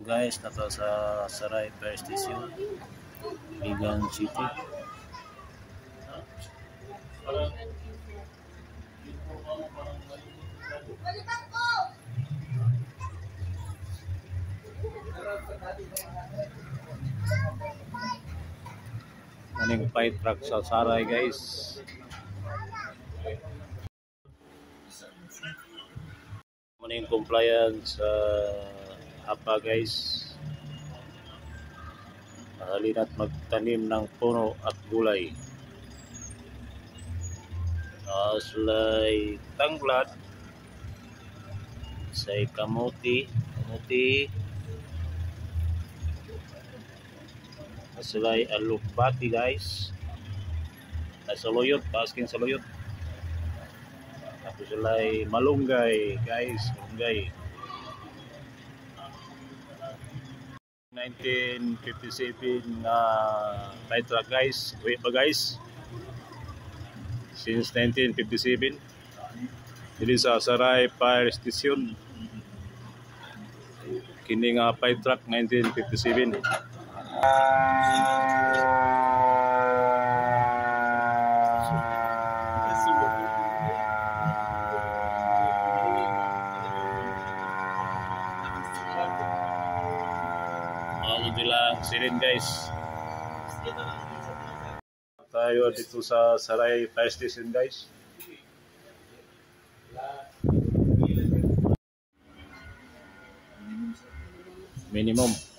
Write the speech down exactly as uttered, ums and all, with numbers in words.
Guys, nato sa Saray Fire Station, Ligan City. Maning fire truck sa Saray, guys. Maning compliance sa uh, apa, guys. Halina't magtanim ng puno at gulay. Uh, sulay tanglad, say kamuti, kamuti, sulay alubati, guys. Saluyot, paskin saluyot. Tapos sulay malunggay, guys, malunggay. nineteen fifty-seven na uh, fire truck, guys. Wait pa, guys. Since nineteen fifty-seven, dili sa Saray Fire Station. Kini nga fire truck nineteen fifty-seven. Ano bilang sirin, guys. Tayo dito sa Saray Fire Station, guys. Minimum